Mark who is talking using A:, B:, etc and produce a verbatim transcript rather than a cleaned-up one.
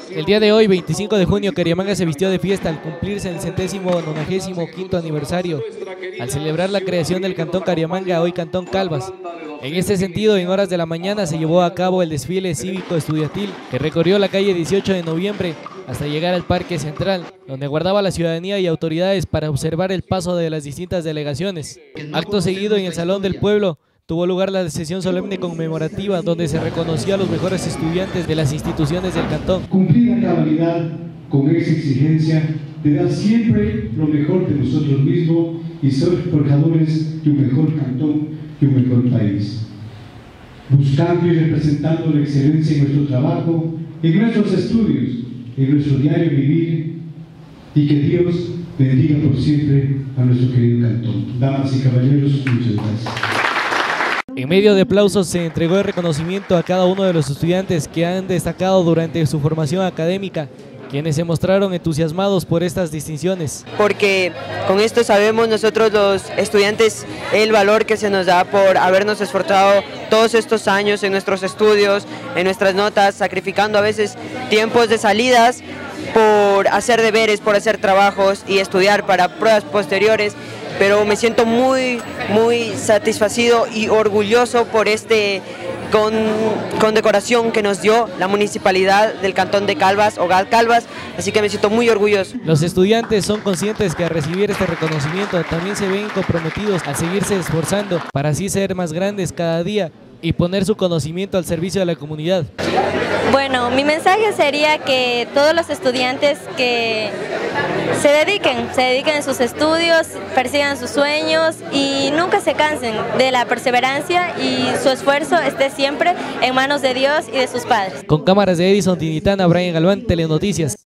A: El día de hoy, veinticinco de junio, Cariamanga se vistió de fiesta al cumplirse el centésimo nonagésimo quinto aniversario, al celebrar la creación del Cantón Cariamanga, hoy Cantón Calvas. En este sentido, en horas de la mañana se llevó a cabo el desfile cívico estudiantil que recorrió la calle dieciocho de noviembre hasta llegar al Parque Central, donde aguardaba la ciudadanía y autoridades para observar el paso de las distintas delegaciones. Acto seguido, en el Salón del Pueblo, tuvo lugar la sesión solemne conmemorativa donde se reconoció a los mejores estudiantes de las instituciones del cantón.
B: Cumplir a cabalidad con esa exigencia de dar siempre lo mejor de nosotros mismos y ser forjadores de un mejor cantón y un mejor país. Buscando y representando la excelencia en nuestro trabajo, en nuestros estudios, en nuestro diario vivir, y que Dios bendiga por siempre a nuestro querido cantón. Damas y caballeros, muchas gracias.
A: En medio de aplausos se entregó el reconocimiento a cada uno de los estudiantes que han destacado durante su formación académica, quienes se mostraron entusiasmados por estas distinciones.
C: Porque con esto sabemos nosotros los estudiantes el valor que se nos da por habernos esforzado todos estos años en nuestros estudios, en nuestras notas, sacrificando a veces tiempos de salidas por hacer deberes, por hacer trabajos y estudiar para pruebas posteriores. Pero me siento muy, muy satisfacido y orgulloso por este con, condecoración que nos dio la municipalidad del Cantón de Calvas, o GAD Calvas, así que me siento muy orgulloso.
A: Los estudiantes son conscientes que al recibir este reconocimiento también se ven comprometidos a seguirse esforzando para así ser más grandes cada día y poner su conocimiento al servicio de la comunidad.
D: Bueno, mi mensaje sería que todos los estudiantes que se dediquen, se dediquen a sus estudios, persigan sus sueños y nunca se cansen de la perseverancia, y su esfuerzo esté siempre en manos de Dios y de sus padres.
A: Con cámaras de Edison Tinitana, Brian Galván, Telenoticias.